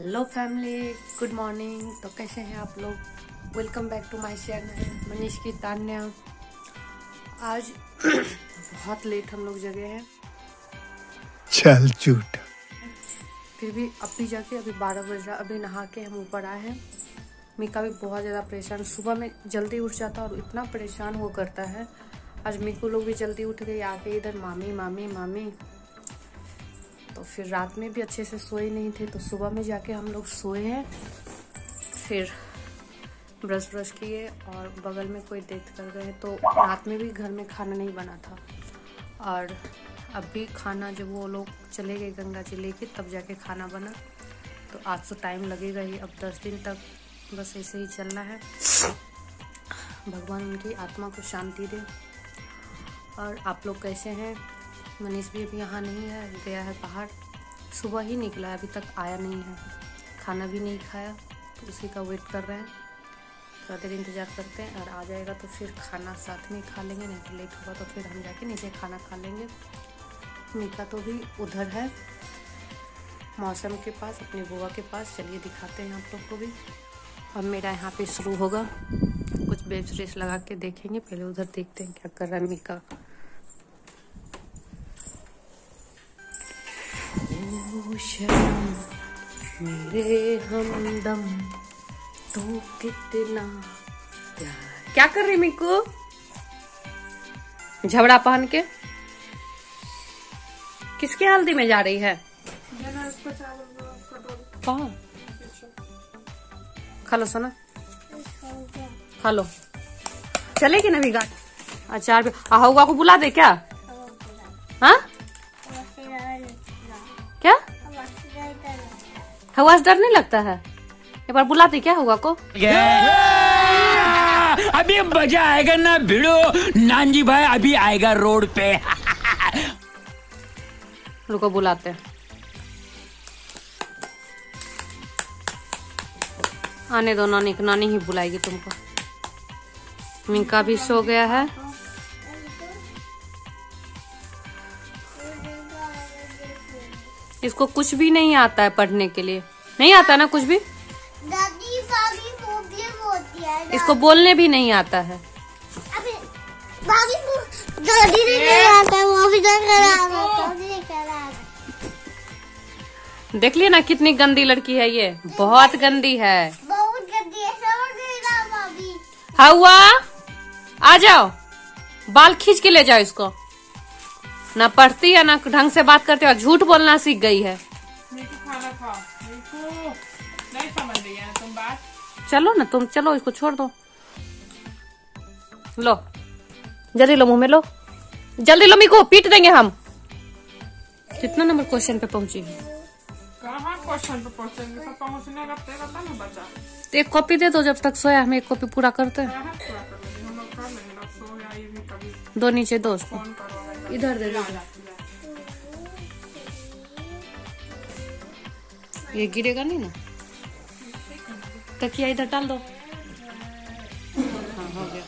Hello family, good morning. तो कैसे हैं आप लोग? Welcome back to my channel Manish की तान्या। आज बहुत लेट हम लोग जगे हैं। चल झूठ। फिर भी अभी जाके अभी 12 बज रहा, अभी नहा के हम ऊपर आए हैं। मीका भी बहुत ज़्यादा परेशान, सुबह में जल्दी उठ जाता और इतना परेशान वो करता है। आज मीकू लोग भी जल्दी उठ गई, आके इधर मामी मामी मामी। तो फिर रात में भी अच्छे से सोए नहीं थे, तो सुबह में जाके हम लोग सोए हैं। फिर ब्रश किए और बगल में कोई डेथ कर गए, तो रात में भी घर में खाना नहीं बना था। और अभी खाना जब वो लोग चले गए गंगा जी लेके, तब जाके खाना बना। तो आज तो टाइम लगेगा ही, अब 10 दिन तक बस ऐसे ही चलना है। भगवान उनकी आत्मा को शांति दे। और आप लोग कैसे हैं? मनीष भी अभी यहाँ नहीं है, गया है बाहर। सुबह ही निकला है, अभी तक आया नहीं है। खाना भी नहीं खाया, तो उसी का वेट कर रहे हैं। थोड़ा देर इंतज़ार करते हैं, और आ जाएगा तो फिर खाना साथ में खा लेंगे। नहीं तो लेट होगा तो फिर हम जाके नीचे खाना खा लेंगे। मीका तो भी उधर है मौसम के पास, अपनी बुआ के पास। चलिए दिखाते हैं आप लोग को भी। अब मेरा यहाँ पे शुरू होगा, कुछ वेब सीरीज लगा के देखेंगे। पहले उधर देखते हैं क्या कर रहा है मीका। मेरे हमदम तू कितना प्यार। क्या कर रही मीकू? झबड़ा पहन के किसके हल्दी में जा रही है? कहाँ? खा लो सोना, खा लो। चलेगी ना भी गाट अचार भी। हुआ को बुला दे क्या? हाँ क्या हवा से डर नहीं लगता है? एक बार बुलाते क्या हुआ को? अभी मजा आएगा ना भिड़ो। नानजी भाई अभी आएगा रोड पे। रुको बुलाते हैं। आने दो, नानी ही बुलाएगी तुमको। मीका भी सो गया है। इसको कुछ भी नहीं आता है पढ़ने के लिए, नहीं आता ना कुछ भी। दादी प्रॉब्लम होती है। इसको बोलने भी नहीं आता है। दादी नहीं आता, वो भी देख लिया ना कितनी गंदी लड़की है ये, बहुत गंदी है, बहुत गंदी है। समझ गई ना भाभी? हवा आ जाओ, बाल खींच के ले जाओ इसको। ना पढ़ती है ना ढंग से बात करती है, और झूठ बोलना सीख गई है। खाना खाओ, नहीं समझ रही है तुम बात। चलो ना तुम, चलो इसको छोड़ दो। लो जल्दी लो, मुंह में लो, जल्दी लो। मीको पीट देंगे हम। कितना नंबर क्वेश्चन पे पहुंची है? कहाँ क्वेश्चन पे पहुंचेंगे? तो पहुंचने का तेरा था ना बचा। तो एक कॉपी दे दो, जब तक सोया हम एक कॉपी पूरा करते हैं। पूरा कर लेंगे हम लोग, कर लेंगे ना। सो या ये भी कभी दो नीचे दो उसको, फोन करो। इधर दे दो। ये गिरेगा नहीं ना? तकिया इधर डाल दो। हाँ हो गया।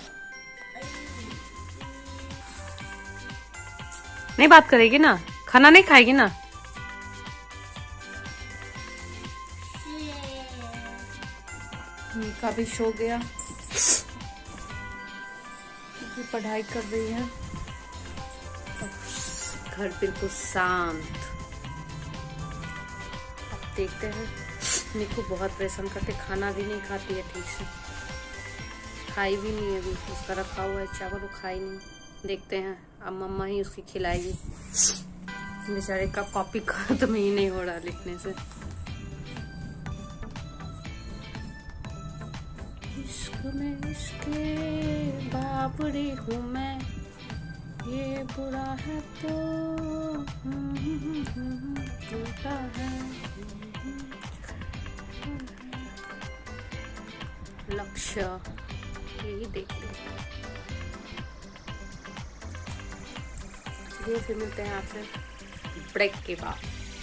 नहीं बात करेगी ना? खाना नहीं खाएगी ना? मीका भी सो गया, पढ़ाई कर रही है। घर बिल्कुल शांत। अब देखते हैं। मीकू बहुत परेशान करते, खाना भी नहीं खाती है ठीक से, खाई भी नहीं है। अभी उसका रखा हुआ है चावल, वो खाई नहीं। देखते हैं, अब मम्मा ही उसकी खिलाएगी। बेचारे का कॉपी खत्म ही नहीं हो रहा लिखने से। इश्क में इसके बाबरी हूँ मैं, ये बुरा है तो टूटा है। लक्ष्य यही देखते हैं। चलिए फिर मिलते हैं आपसे ब्रेक के बाद।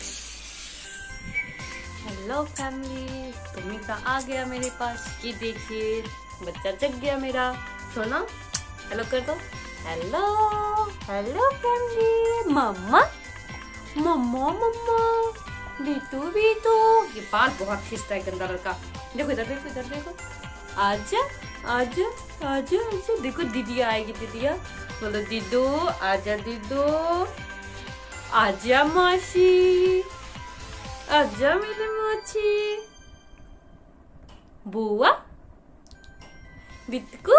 हेलो फैमिली, तो मीका आ गया मेरे पास। ये देखिए बच्चा जग गया मेरा। सोना हेलो कर दो। Hello hello family. मम्मा मम्मा मम्मा बीटू बीटू। ये बाल बहुत खींचता है गंदा लड़का। देखो इधर देखो इधर देखो। आजा आजा आजा आजा। देखो दीदिया आएगी दीदिया। बोलो दीदू आजा दीदू। आजा मासी आजा मेरी माची। बुआ बिट्टू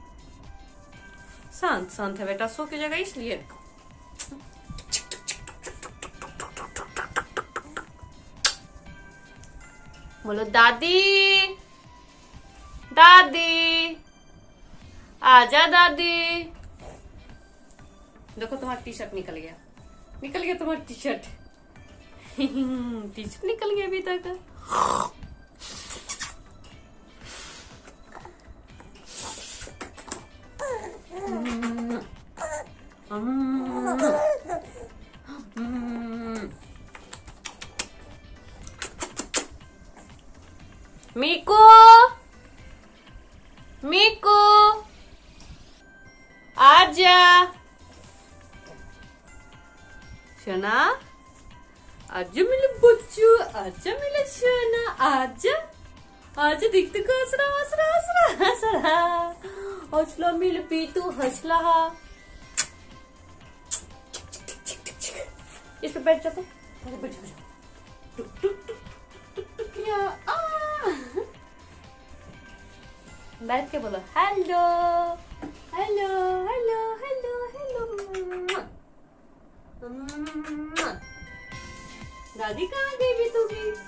शांत शांत है बेटा, सो की जगह इसलिए। बोलो दादी दादी आजा दादी। देखो तुम्हारा टी शर्ट निकल गया तुम्हारा टी शर्ट। टी शर्ट निकल गया अभी तक। मीकू मीकू आजा। शना आजा मेरे बच्चू, आजा मेरा शना, आजा आजा। दिखते को हंसरा हंसरा हंसरा हंसरा। हौसला मिल पीतू हंसला। इस पे बैठ जाओ। बैठ जाओ। टुक टुक टुक टुक टुक या आ। बैठ के बोलो hello hello hello hello hello. दादी कहाँ गई भी तू की?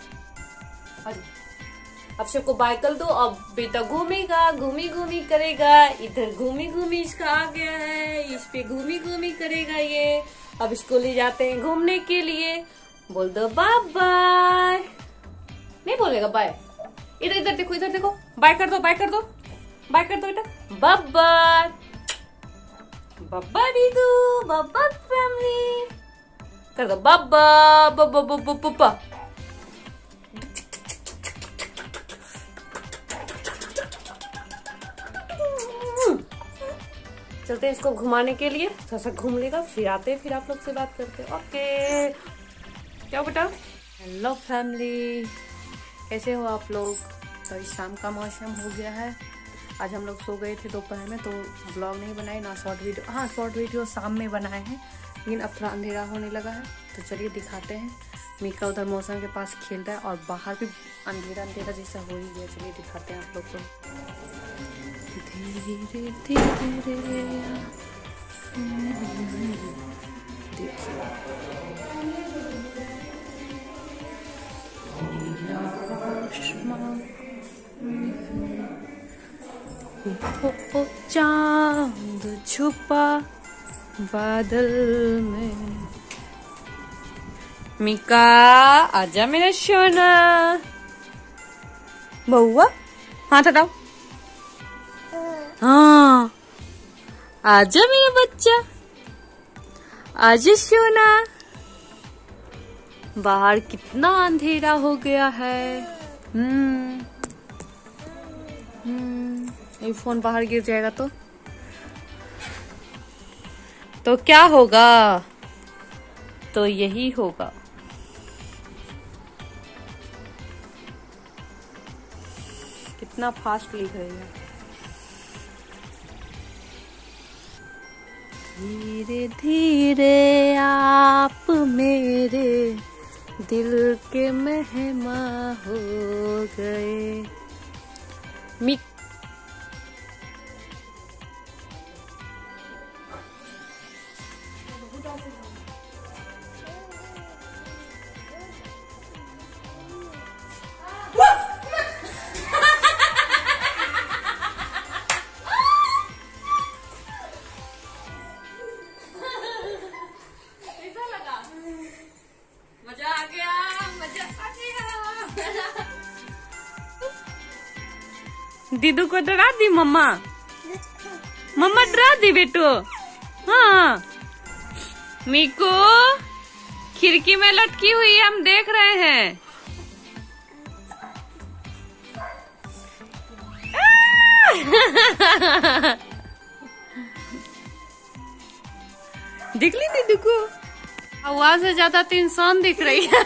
अब सबको बाय कर दो। अब बेटा घूमेगा, घूमी घूमी करेगा। इधर घूमी घूमी इसका आ गया है, इस पे घूमी घूमी करेगा ये। अब इसको ले जाते हैं घूमने के लिए। बोल दो बाय बाय। नहीं बोलेगा बाय। इधर इधर देखो इधर देखो। बाय कर दो बाय कर दो बाय कर दो बेटा। बाय बाय बाय दीदू बाय फैमिली कर दो। Bye bye. चलते हैं इसको घुमाने के लिए। थोड़ा सा घूम लेगा, फिर आते हैं, फिर आप लोग से बात करते हैं। ओके क्या बेटा। हेलो फैमिली, कैसे हो आप लोग। तो इस शाम का मौसम हो गया है। आज हम लोग सो गए थे दोपहर में, तो ब्लॉग नहीं बनाए ना शॉर्ट वीडियो। हाँ शॉर्ट वीडियो शाम में बनाए हैं, लेकिन अब थोड़ा अंधेरा होने लगा है। तो चलिए दिखाते हैं। मीका उधर मौसम के पास खेल रहा है और बाहर भी अंधेरा अंधेरा जैसा हो ही गया। चलिए दिखाते हैं आप लोग को। धीरे धीरे चांद छुपा बादल में। मीका आजा मेरा सोना। बउआ हाथ हटाओ। हाँ आजा मेरा बच्चा, आजा सोना। बाहर कितना अंधेरा हो गया है। ये फोन बाहर गिर जाएगा तो क्या होगा। तो यही होगा। कितना फास्ट लिख रही है। धीरे धीरे आप मेरे दिल के मेहमान हो गए। मिक मजा आ गया, मजा आ गया। दीदू को डरा दी मम्मा। मम्मा डरा दी बेटू। हाँ मीकू खिड़की में लटकी हुई है, हम देख रहे हैं। दिख ली दीदू को। हवा से ज्यादा तो इंसान दिख रही है।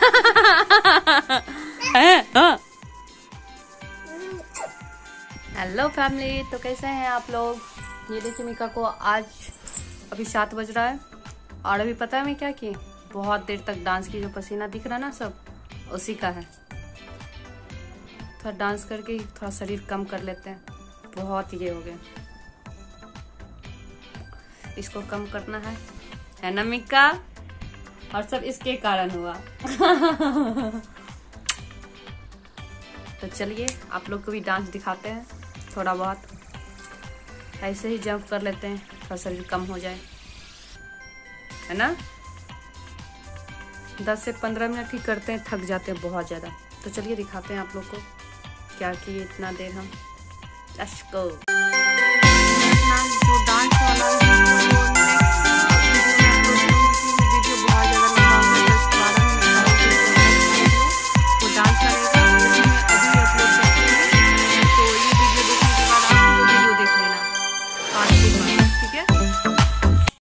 हाँ। हेलो फैमिली, तो कैसे हैं आप लोग। ये देखिए मिका को आज अभी 7 बज रहा है और अभी पता है मैं क्या की, बहुत देर तक डांस की, जो पसीना दिख रहा ना सब उसी का है। थोड़ा डांस करके थोड़ा शरीर कम कर लेते हैं, बहुत ये हो गए, इसको कम करना है ना मिका, और सब इसके कारण हुआ। तो चलिए आप लोग को भी डांस दिखाते हैं, थोड़ा बहुत ऐसे ही जंप कर लेते हैं, थोड़ा शरीर कम हो जाए, है ना। 10 से 15 मिनट ही करते हैं, थक जाते हैं बहुत ज़्यादा। तो चलिए दिखाते हैं आप लोग को क्या किए इतना देर हम। लेट्स गो।